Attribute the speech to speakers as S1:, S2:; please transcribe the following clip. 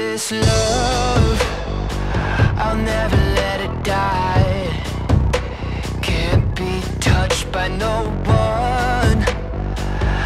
S1: this love, I'll never let it die. Can't be touched by no